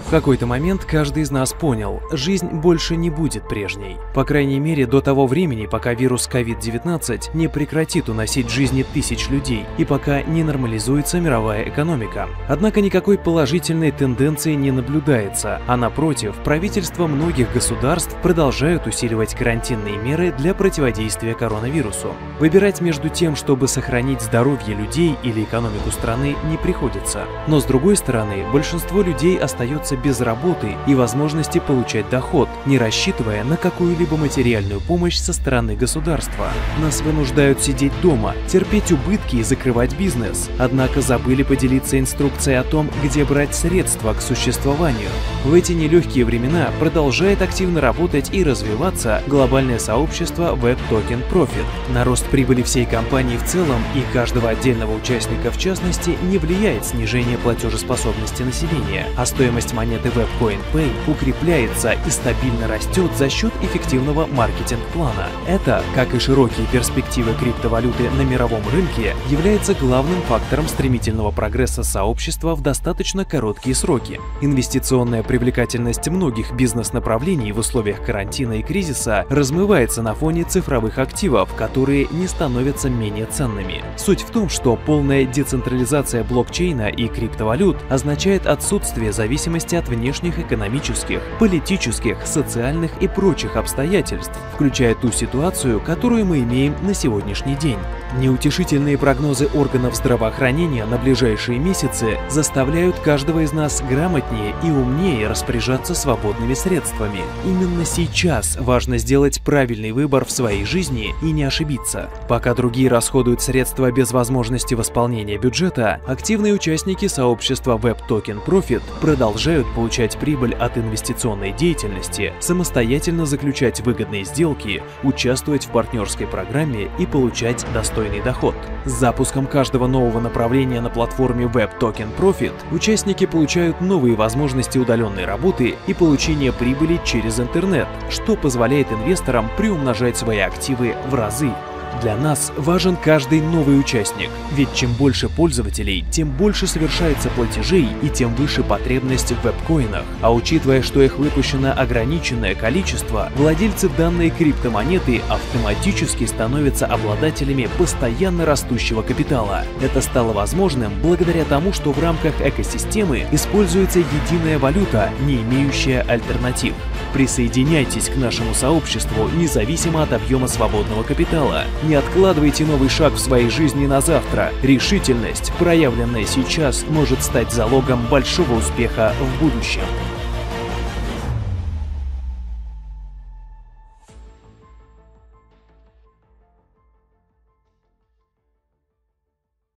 В какой-то момент каждый из нас понял, жизнь больше не будет прежней. По крайней мере, до того времени, пока вирус COVID-19 не прекратит уносить жизни тысяч людей и пока не нормализуется мировая экономика. Однако никакой положительной тенденции не наблюдается, а напротив, правительства многих государств продолжают усиливать карантинные меры для противодействия коронавирусу. Выбирать между тем, чтобы сохранить здоровье людей или экономику страны, не приходится. Но с другой стороны, большинство людей остается без работы и возможности получать доход, не рассчитывая на какую-либо материальную помощь со стороны государства. Нас вынуждают сидеть дома, терпеть убытки и закрывать бизнес. Однако забыли поделиться инструкцией о том, где брать средства к существованию. В эти нелегкие времена продолжает активно работать и развиваться глобальное сообщество Web Token Profit. На рост прибыли всей компании в целом и каждого отдельного участника в частности не влияет снижение платежеспособности населения, а стоимость монеты WebCoin Pay укрепляется и стабильно растет за счет эффективного маркетинг-плана. Это, как и широкие перспективы криптовалюты на мировом рынке, является главным фактором стремительного прогресса сообщества в достаточно короткие сроки. Инвестиционная привлекательность многих бизнес-направлений в условиях карантина и кризиса размывается на фоне цифровых активов, которые не становятся менее ценными. Суть в том, что полная децентрализация блокчейна и криптовалют означает отсутствие зависимости от внешних экономических, политических, социальных и прочих обстоятельств, включая ту ситуацию, которую мы имеем на сегодняшний день. Неутешительные прогнозы органов здравоохранения на ближайшие месяцы заставляют каждого из нас грамотнее и умнее распоряжаться свободными средствами. Именно сейчас важно сделать правильный выбор в своей жизни и не ошибиться. Пока другие расходуют средства без возможности восполнения бюджета, активные участники сообщества Web Token Profit продолжают получать прибыль от инвестиционной деятельности, самостоятельно заключать выгодные сделки, участвовать в партнерской программе и получать достойный доход. С запуском каждого нового направления на платформе Web Token Profit участники получают новые возможности удаленной работы и получения прибыли через интернет, что позволяет инвесторам приумножать свои активы в разы. Для нас важен каждый новый участник, ведь чем больше пользователей, тем больше совершается платежей и тем выше потребность в веб-коинах. А учитывая, что их выпущено ограниченное количество, владельцы данной криптомонеты автоматически становятся обладателями постоянно растущего капитала. Это стало возможным благодаря тому, что в рамках экосистемы используется единая валюта, не имеющая альтернатив. Присоединяйтесь к нашему сообществу независимо от объема свободного капитала. Не откладывайте новый шаг в своей жизни на завтра. Решительность, проявленная сейчас, может стать залогом большого успеха в будущем.